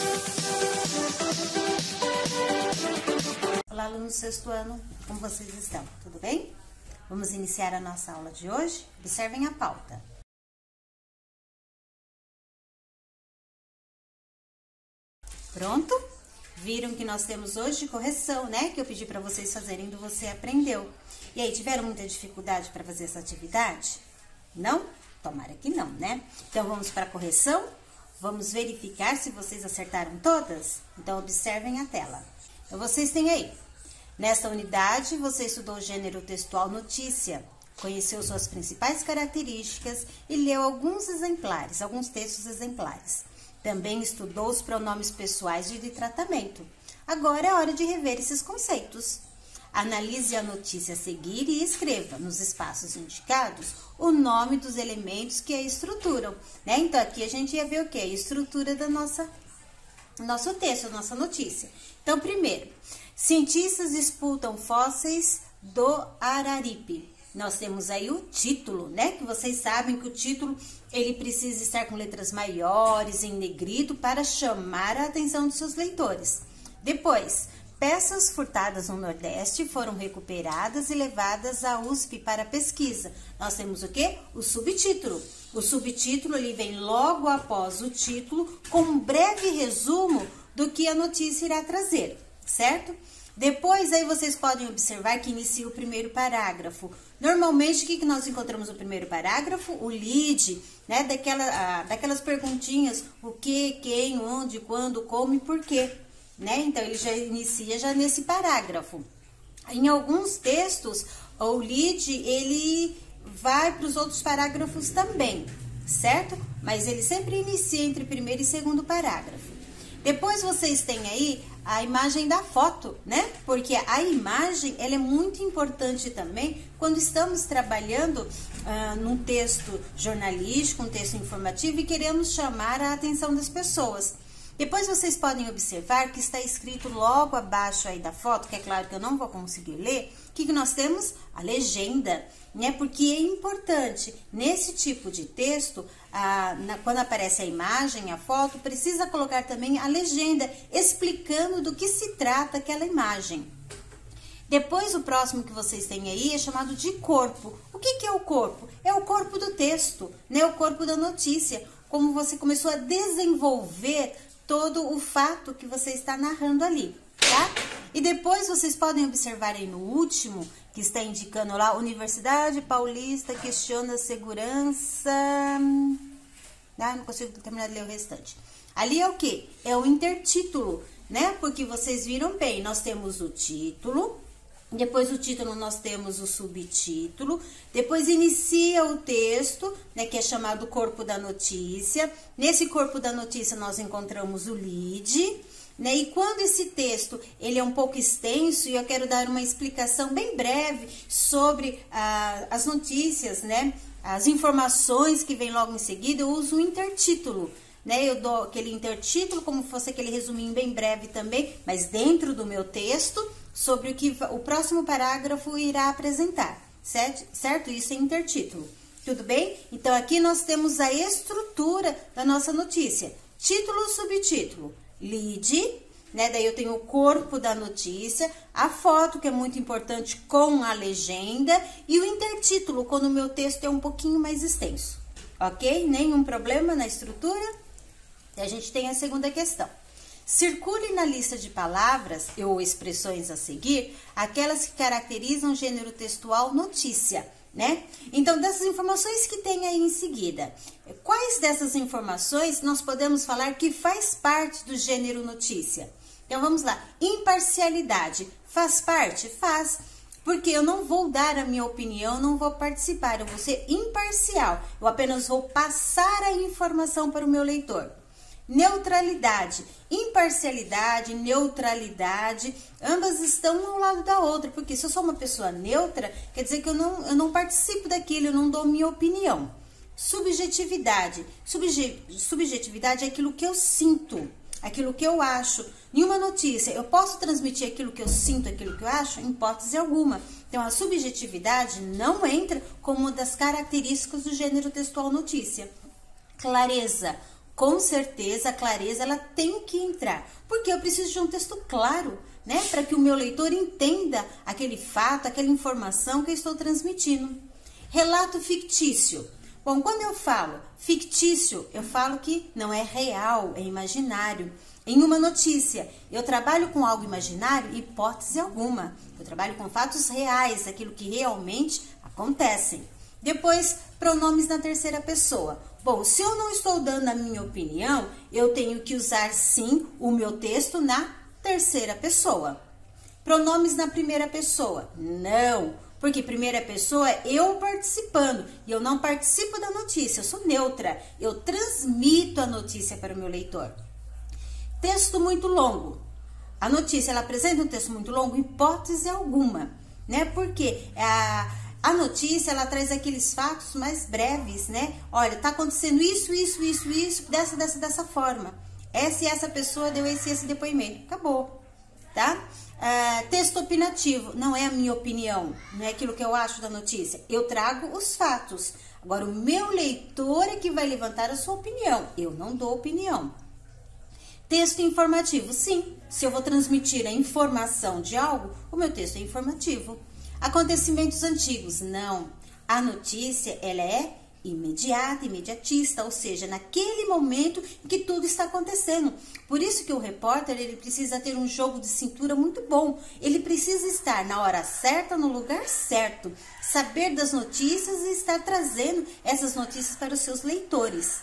Olá, alunos do sexto ano, como vocês estão? Tudo bem? Vamos iniciar a nossa aula de hoje? Observem a pauta. Pronto? Viram que nós temos hoje correção, né? Que eu pedi para vocês fazerem do Você Aprendeu. E aí, tiveram muita dificuldade para fazer essa atividade? Não? Tomara que não, né? Então, vamos para a correção? Vamos verificar se vocês acertaram todas? Então, observem a tela. Então, vocês têm aí. Nesta unidade, você estudou o gênero textual notícia, conheceu suas principais características e leu alguns textos exemplares. Também estudou os pronomes pessoais e de tratamento. Agora é hora de rever esses conceitos. Analise a notícia a seguir e escreva, nos espaços indicados, o nome dos elementos que a estruturam, né? Então, aqui a gente ia ver o quê? A estrutura do nosso texto, da nossa notícia. Então, primeiro, cientistas disputam fósseis do Araripe. Nós temos aí o título, né? Que vocês sabem que o título, ele precisa estar com letras maiores, em negrito, para chamar a atenção dos seus leitores. Depois, peças furtadas no Nordeste foram recuperadas e levadas à USP para pesquisa. Nós temos o quê? O subtítulo. O subtítulo, ele vem logo após o título, com um breve resumo do que a notícia irá trazer, certo? Depois, aí vocês podem observar que inicia o primeiro parágrafo. Normalmente, o que nós encontramos no primeiro parágrafo? O lead, né? Daquelas perguntinhas, o que, quem, onde, quando, como e por quê, né? Então, ele já inicia já nesse parágrafo. Em alguns textos, o lead, ele vai para os outros parágrafos também, certo? Mas ele sempre inicia entre primeiro e segundo parágrafo. Depois vocês têm aí a imagem da foto, né? Porque a imagem, ela é muito importante também quando estamos trabalhando num texto jornalístico, um texto informativo e queremos chamar a atenção das pessoas. Depois vocês podem observar que está escrito logo abaixo aí da foto, que é claro que eu não vou conseguir ler, o que nós temos? A legenda, né? Porque é importante, nesse tipo de texto, quando aparece a imagem, a foto, precisa colocar também a legenda, explicando do que se trata aquela imagem. Depois, o próximo que vocês têm aí é chamado de corpo. O que é o corpo? É o corpo do texto, né? O corpo da notícia, como você começou a desenvolver todo o fato que você está narrando ali, tá? E depois vocês podem observar aí no último, que está indicando lá, Universidade Paulista questiona a segurança... não consigo terminar de ler o restante. Ali é o quê? É o intertítulo, né? Porque vocês viram bem, nós temos o título, depois do título nós temos o subtítulo, depois inicia o texto, né, que é chamado corpo da notícia. Nesse corpo da notícia nós encontramos o lead, né? E quando esse texto ele é um pouco extenso e eu quero dar uma explicação bem breve sobre as notícias, né? As informações que vem logo em seguida, eu uso o intertítulo, né? Eu dou aquele intertítulo como fosse aquele resuminho bem breve também, mas dentro do meu texto, sobre o que o próximo parágrafo irá apresentar, certo? Isso é intertítulo. Tudo bem? Então, aqui nós temos a estrutura da nossa notícia. Título, subtítulo, lead, né? Daí eu tenho o corpo da notícia, a foto, que é muito importante, com a legenda, e o intertítulo, quando o meu texto é um pouquinho mais extenso. Ok? Nenhum problema na estrutura? E a gente tem a segunda questão. Circule na lista de palavras ou expressões a seguir aquelas que caracterizam o gênero textual notícia, né? Então, dessas informações que tem aí em seguida, quais dessas informações nós podemos falar que faz parte do gênero notícia? Então, vamos lá. Imparcialidade. Faz parte? Faz. Porque eu não vou dar a minha opinião, não vou participar, eu vou ser imparcial. Eu apenas vou passar a informação para o meu leitor. Neutralidade, imparcialidade, neutralidade, ambas estão ao lado da outra, porque se eu sou uma pessoa neutra, quer dizer que eu não participo daquilo, eu não dou minha opinião. Subjetividade, subjetividade é aquilo que eu sinto, aquilo que eu acho. Em uma notícia, eu posso transmitir aquilo que eu sinto, aquilo que eu acho? Em hipótese alguma. Então, a subjetividade não entra como uma das características do gênero textual notícia. Clareza, Com certeza a clareza ela tem que entrar, porque eu preciso de um texto claro, né, para que o meu leitor entenda aquele fato, aquela informação que eu estou transmitindo. Relato fictício. Bom, quando eu falo fictício, eu falo que não é real, é imaginário. Em uma notícia, eu trabalho com algo imaginário, hipótese alguma. Eu trabalho com fatos reais, aquilo que realmente acontecem. Depois, pronomes na terceira pessoa. Bom, se eu não estou dando a minha opinião, eu tenho que usar sim o meu texto na terceira pessoa. Pronomes na primeira pessoa. Não, porque primeira pessoa é eu participando e eu não participo da notícia, eu sou neutra. Eu transmito a notícia para o meu leitor. Texto muito longo. A notícia, ela apresenta um texto muito longo? Hipótese alguma, né? Porque a notícia, ela traz aqueles fatos mais breves, né? Olha, tá acontecendo isso, dessa forma. Essa e essa pessoa deu esse depoimento. Acabou, tá? Texto opinativo. Não é a minha opinião, não é aquilo que eu acho da notícia. Eu trago os fatos. Agora, o meu leitor é que vai levantar a sua opinião. Eu não dou opinião. Texto informativo. Sim, se eu vou transmitir a informação de algo, o meu texto é informativo. Acontecimentos antigos. Não. A notícia, ela é imediata, imediatista, ou seja, naquele momento em que tudo está acontecendo. Por isso que o repórter, ele precisa ter um jogo de cintura muito bom. Ele precisa estar na hora certa, no lugar certo, saber das notícias e estar trazendo essas notícias para os seus leitores.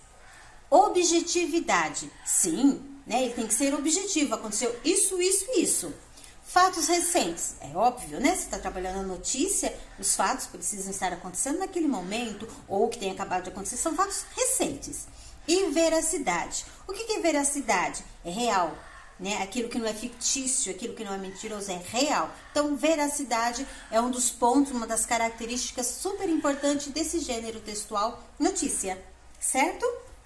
Objetividade. Sim, né? Ele tem que ser objetivo. Aconteceu isso. Fatos recentes. É óbvio, né? Você está trabalhando a notícia, os fatos precisam estar acontecendo naquele momento ou que tem acabado de acontecer. São fatos recentes. E veracidade. O que é veracidade? É real, né? Aquilo que não é fictício, aquilo que não é mentiroso, é real. Então, veracidade é um dos pontos, uma das características super importantes desse gênero textual notícia. Certo?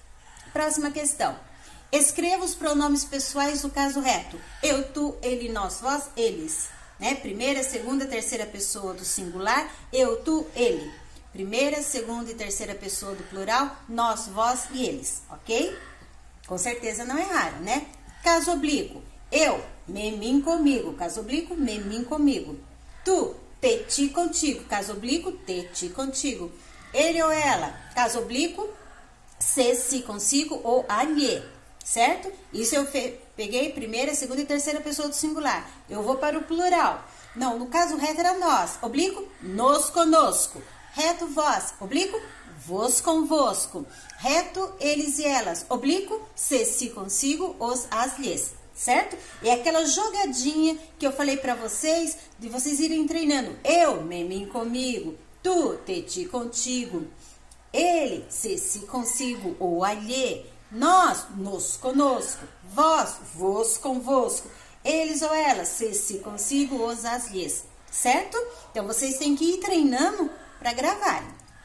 Próxima questão. Escreva os pronomes pessoais do caso reto. Eu, tu, ele, nós, vós, eles. Né? Primeira, segunda, terceira pessoa do singular. Eu, tu, ele. Primeira, segunda e terceira pessoa do plural. Nós, vós e eles. Ok? Com certeza não erraram, né? Caso oblíquo. Eu, me, mim, comigo. Caso oblíquo, me, mim, comigo. Tu, te, ti, contigo. Caso oblíquo, te, ti, contigo. Ele ou ela. Caso oblíquo, se, si, consigo ou a, lhe. Certo? Isso eu peguei primeira, segunda e terceira pessoa do singular. Eu vou para o plural. Não, no caso reto era nós. Oblíquo, nos conosco. Reto, vós. Oblíquo, vos convosco. Reto, eles e elas. Oblíquo, se, si, consigo, os, as, lhes. Certo? E aquela jogadinha que eu falei para vocês, de vocês irem treinando. Eu, me, mim, comigo. Tu, te, ti, contigo. Ele, se, si, consigo ou alhe. Nós, nos, conosco. Vós, vos, convosco. Eles ou elas, se, si, consigo, os, as, lhes. Certo? Então, vocês têm que ir treinando para gravarem.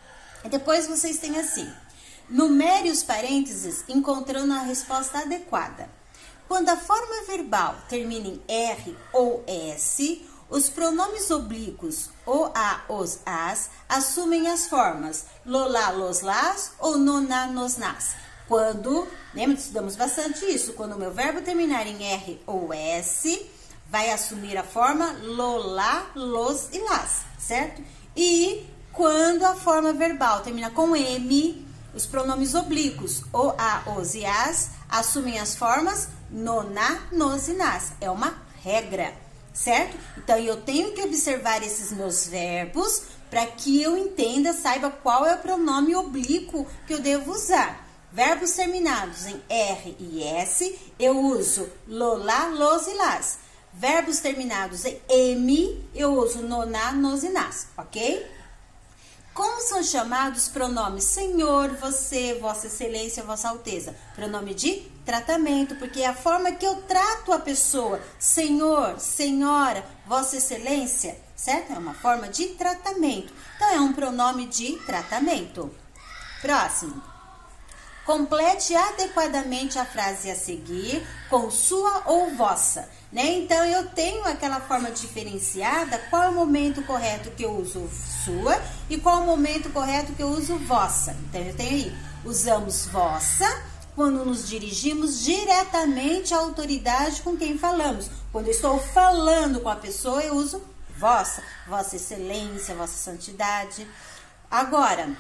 E depois vocês têm assim. Numere os parênteses encontrando a resposta adequada. Quando a forma verbal termina em R ou S, os pronomes oblíquos o, a, os, as assumem as formas lolá, los, las ou noná, nos, nas. Quando, lembra, estudamos bastante isso, quando o meu verbo terminar em R ou S, vai assumir a forma lolá, los e las, certo? E quando a forma verbal termina com M, os pronomes oblíquos o, a, os e as assumem as formas noná, nos e nas. É uma regra, certo? Então, eu tenho que observar esses meus verbos para que eu entenda, saiba qual é o pronome oblíquo que eu devo usar. Verbos terminados em R e S, eu uso lolá, los e las. Verbos terminados em M, eu uso noná, nos e nas, ok? Como são chamados pronomes senhor, você, vossa excelência, vossa alteza? Pronome de tratamento, porque é a forma que eu trato a pessoa. Senhor, senhora, vossa excelência, certo? É uma forma de tratamento. Então, é um pronome de tratamento. Próximo. Complete adequadamente a frase a seguir com sua ou vossa, né? Então, eu tenho aquela forma diferenciada, qual é o momento correto que eu uso sua e qual é o momento correto que eu uso vossa. Então, eu tenho aí, usamos vossa quando nos dirigimos diretamente à autoridade com quem falamos. Quando eu estou falando com a pessoa, eu uso vossa, vossa excelência, vossa santidade. Agora,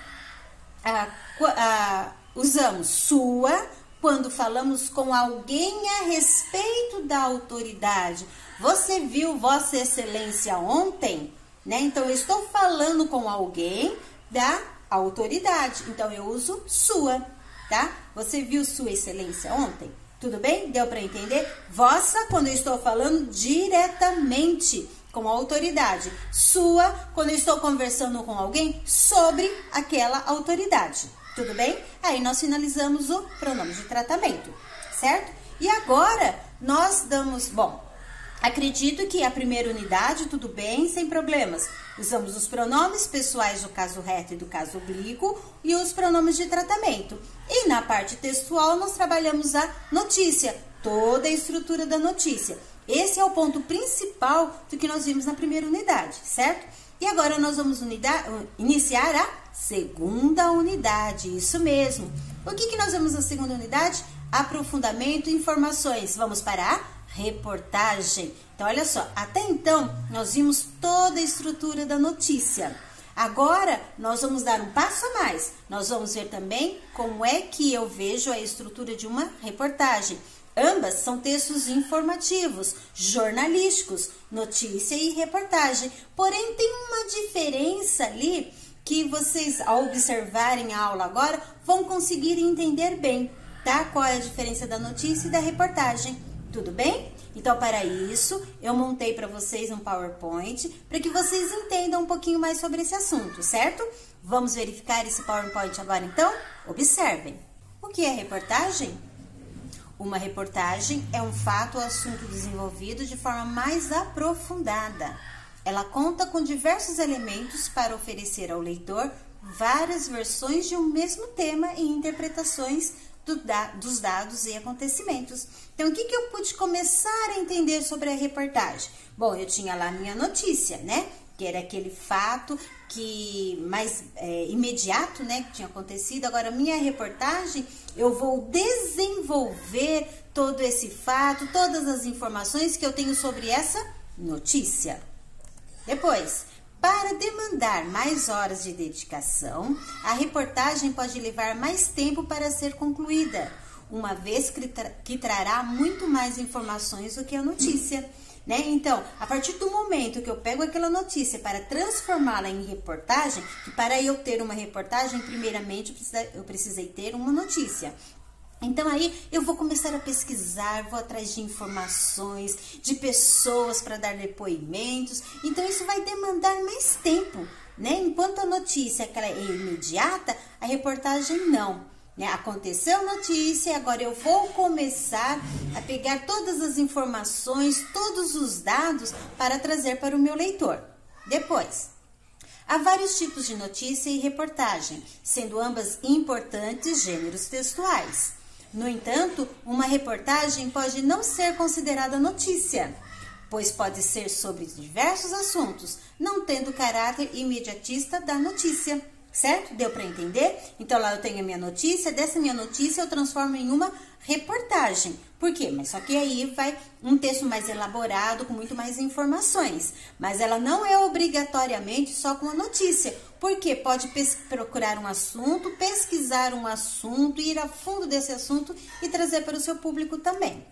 usamos sua quando falamos com alguém a respeito da autoridade. Você viu vossa excelência ontem? Né? Então, eu estou falando com alguém da autoridade. Então, eu uso sua, tá? Você viu sua excelência ontem? Tudo bem? Deu para entender? Vossa, quando eu estou falando diretamente com a autoridade. Sua, quando eu estou conversando com alguém sobre aquela autoridade. Tudo bem? Aí nós finalizamos o pronome de tratamento, certo? E agora nós damos, bom, acredito que a primeira unidade, tudo bem, sem problemas. Usamos os pronomes pessoais do caso reto e do caso oblíquo e os pronomes de tratamento. E na parte textual nós trabalhamos a notícia, toda a estrutura da notícia. Esse é o ponto principal do que nós vimos na primeira unidade, certo? E agora nós vamos iniciar a segunda unidade, isso mesmo. O que nós vamos na segunda unidade? Aprofundamento e informações. Vamos para a reportagem. Então, olha só, até então nós vimos toda a estrutura da notícia. Agora, nós vamos dar um passo a mais. Nós vamos ver também como é que eu vejo a estrutura de uma reportagem. Ambas são textos informativos, jornalísticos, notícia e reportagem. Porém, tem uma diferença ali que vocês, ao observarem a aula agora, vão conseguir entender bem, tá? Qual é a diferença da notícia e da reportagem, tudo bem? Então, para isso, eu montei para vocês um PowerPoint para que vocês entendam um pouquinho mais sobre esse assunto, certo? Vamos verificar esse PowerPoint agora, então? Observem. O que é reportagem? Uma reportagem é um fato ou assunto desenvolvido de forma mais aprofundada. Ela conta com diversos elementos para oferecer ao leitor várias versões de um mesmo tema e interpretações dos dados e acontecimentos. Então, o que eu pude começar a entender sobre a reportagem? Bom, eu tinha lá a minha notícia, né? Que era aquele fato que mais imediato, né, que tinha acontecido. Agora, minha reportagem, eu vou desenvolver todo esse fato, todas as informações que eu tenho sobre essa notícia. Depois, para demandar mais horas de dedicação, a reportagem pode levar mais tempo para ser concluída, uma vez que trará muito mais informações do que a notícia. Né? Então, a partir do momento que eu pego aquela notícia para transformá-la em reportagem, que para eu ter uma reportagem, primeiramente eu precisei ter uma notícia. Então, aí eu vou começar a pesquisar, vou atrás de informações, de pessoas para dar depoimentos. Então, isso vai demandar mais tempo, né? Enquanto a notícia ela é imediata, a reportagem não. Né? Aconteceu a notícia, agora eu vou começar a pegar todas as informações, todos os dados para trazer para o meu leitor. Depois, há vários tipos de notícia e reportagem, sendo ambas importantes gêneros textuais. No entanto, uma reportagem pode não ser considerada notícia, pois pode ser sobre diversos assuntos, não tendo caráter imediatista da notícia. Certo? Deu para entender? Então, lá eu tenho a minha notícia, dessa minha notícia eu transformo em uma reportagem. Por quê? Mas só que aí vai um texto mais elaborado, com muito mais informações. Mas ela não é obrigatoriamente só com a notícia. Por quê? Pode procurar um assunto, pesquisar um assunto, ir a fundo desse assunto e trazer para o seu público também.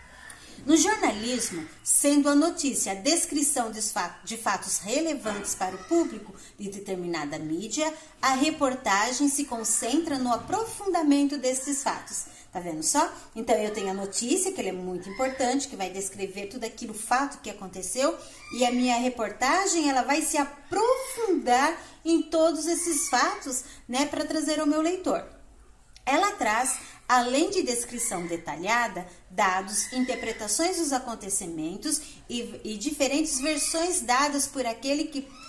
No jornalismo, sendo a notícia a descrição de fatos relevantes para o público de determinada mídia, a reportagem se concentra no aprofundamento desses fatos. Tá vendo só? Então, eu tenho a notícia, que ela é muito importante, que vai descrever tudo aquilo, fato que aconteceu, e a minha reportagem, ela vai se aprofundar em todos esses fatos, né, para trazer ao meu leitor. Ela traz, além de descrição detalhada, dados, interpretações dos acontecimentos e diferentes versões dadas por aqueles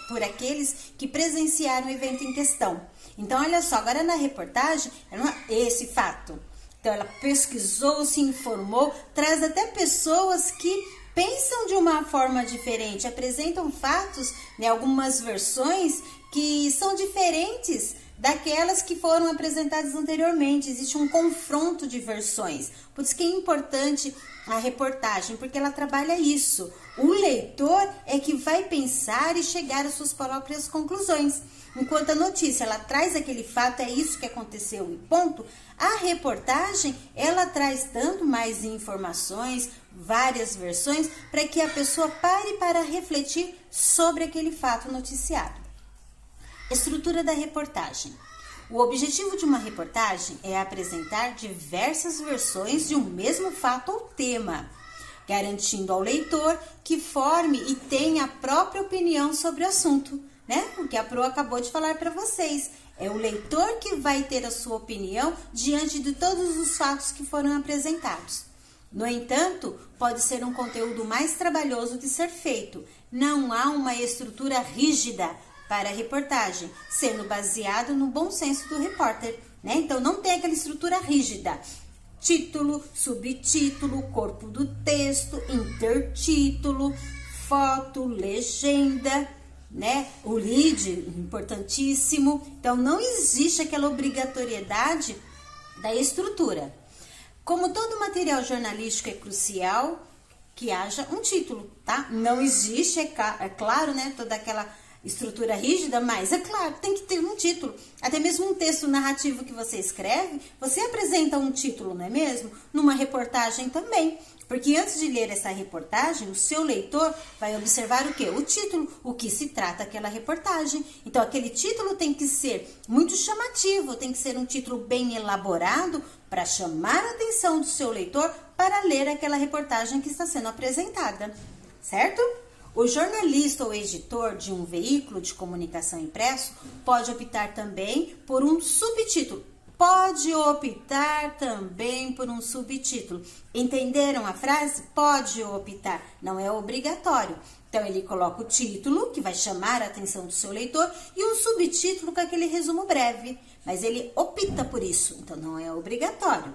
que presenciaram o evento em questão. Então, olha só, agora na reportagem, esse fato. Então, ela pesquisou, se informou, traz até pessoas que pensam de uma forma diferente, apresentam fatos, né, algumas versões que são diferentes daquelas que foram apresentadas anteriormente. Existe um confronto de versões. Por isso que é importante a reportagem, porque ela trabalha isso. O leitor é que vai pensar e chegar às suas próprias conclusões. Enquanto a notícia, ela traz aquele fato, é isso que aconteceu e ponto. A reportagem, ela traz tanto mais informações, várias versões, para que a pessoa pare para refletir sobre aquele fato noticiado. Estrutura da reportagem. O objetivo de uma reportagem é apresentar diversas versões de um mesmo fato ou tema, garantindo ao leitor que forme e tenha a própria opinião sobre o assunto, né? O que a Pro acabou de falar para vocês. É o leitor que vai ter a sua opinião diante de todos os fatos que foram apresentados. No entanto, pode ser um conteúdo mais trabalhoso de ser feito. Não há uma estrutura rígida para a reportagem, sendo baseado no bom senso do repórter, né? Então, não tem aquela estrutura rígida. Título, subtítulo, corpo do texto, intertítulo, foto, legenda, né? O lead, importantíssimo. Então, não existe aquela obrigatoriedade da estrutura. Como todo material jornalístico é crucial que haja um título, tá? Não existe, é claro, né? Toda aquela estrutura rígida, mas é claro, tem que ter um título. Até mesmo um texto narrativo que você escreve, você apresenta um título, não é mesmo? Numa reportagem também. Porque antes de ler essa reportagem, o seu leitor vai observar o quê? O título, o que se trata aquela reportagem. Então, aquele título tem que ser muito chamativo, tem que ser um título bem elaborado para chamar a atenção do seu leitor para ler aquela reportagem que está sendo apresentada, certo? O jornalista ou editor de um veículo de comunicação impresso pode optar também por um subtítulo. Entenderam a frase? Pode optar, não é obrigatório. Então, ele coloca o título, que vai chamar a atenção do seu leitor, e um subtítulo com aquele resumo breve. Mas ele opta por isso, então não é obrigatório.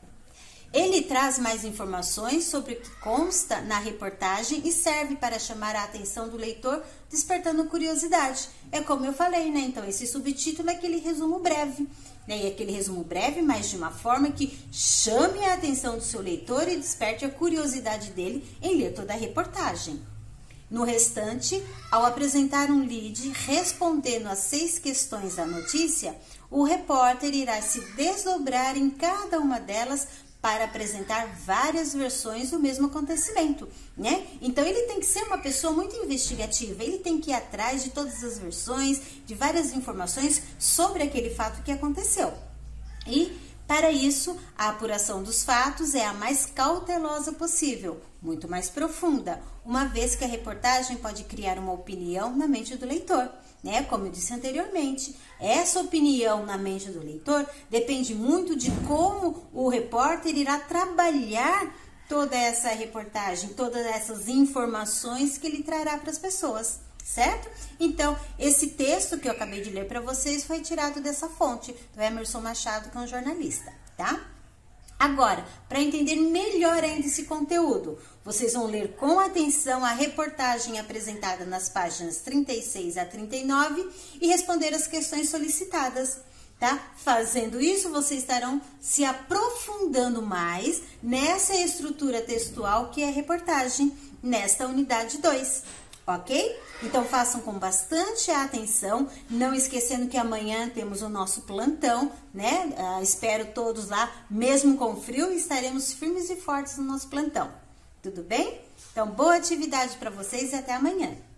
Ele traz mais informações sobre o que consta na reportagem e serve para chamar a atenção do leitor, despertando curiosidade. É como eu falei, né? Então, esse subtítulo é aquele resumo breve, né? E aquele resumo breve, mas de uma forma que chame a atenção do seu leitor e desperte a curiosidade dele em ler toda a reportagem. No restante, ao apresentar um lead respondendo às 6 questões da notícia, o repórter irá se desdobrar em cada uma delas para apresentar várias versões do mesmo acontecimento, né? Então, ele tem que ser uma pessoa muito investigativa, ele tem que ir atrás de todas as versões, de várias informações sobre aquele fato que aconteceu. E, para isso, a apuração dos fatos é a mais cautelosa possível, muito mais profunda, uma vez que a reportagem pode criar uma opinião na mente do leitor, né? Como eu disse anteriormente, essa opinião na mente do leitor depende muito de como o repórter irá trabalhar toda essa reportagem, todas essas informações que ele trará para as pessoas, certo? Então, esse texto que eu acabei de ler para vocês foi tirado dessa fonte, do Emerson Machado, que é um jornalista, tá? Agora, para entender melhor ainda esse conteúdo, vocês vão ler com atenção a reportagem apresentada nas páginas 36 a 39 e responder as questões solicitadas, tá? Fazendo isso, vocês estarão se aprofundando mais nessa estrutura textual que é a reportagem, nesta unidade 2. Ok? Então, façam com bastante atenção, não esquecendo que amanhã temos o nosso plantão, né? Espero todos lá, mesmo com frio, estaremos firmes e fortes no nosso plantão. Tudo bem? Então, boa atividade para vocês e até amanhã.